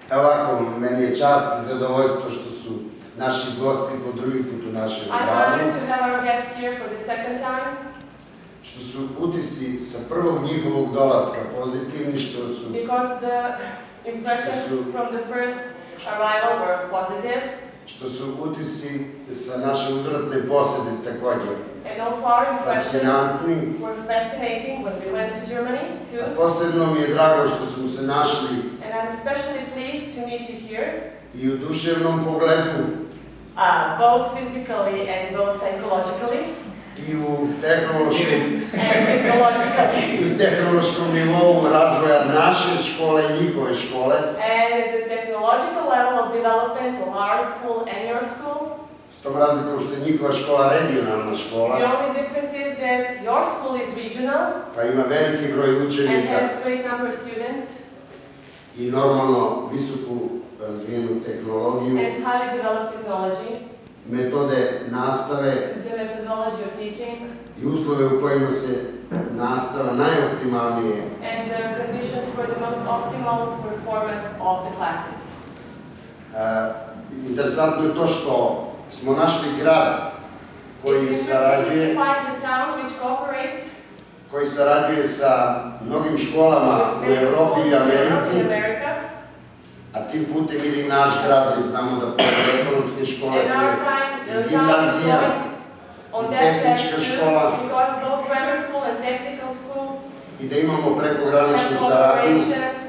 Ovako, meni je čast i zadovoljstvo što su naši gosti po drugi put u našem gradu. I'm honored to have our guest here for the second time. Što su utisci sa prvog njihovog dolaska pozitivni, što su... Because the impressions from the first arrival were positive. Što su utisci sa naše uzvratne posete također And also our impressions fascinantni. were fascinating when we went to Germany too. A posebno mi je drago što smo se našli And I'm especially pleased to meet you here. i u duševnom pogledu, Both physically and both psychologically. i u tehnološkom nivou razvoja naše škole i njihove škole. And the technological level of development of our school and your school. S tom razlikom što je njihova škola regionalna škola. The only difference is that your school is regional. Pa ima veliki broj učenika. And has a great number of students. I normalno visoku razvijenu tehnologiju. And highly developed technology. Metode nastave. The methodology of teaching. I uslove u kojima se nastava najoptimalnije. And the conditions for the most optimal performance of the classes. Interesantno je to što smo našli grad koji sarađuje sa mnogim školama u Evropi i Americi, a tim putem ide i naš grad, jer znamo da postoje ekonomske škole, i gimnazija, i tehnička škola, i da imamo prekograničnu saradnju.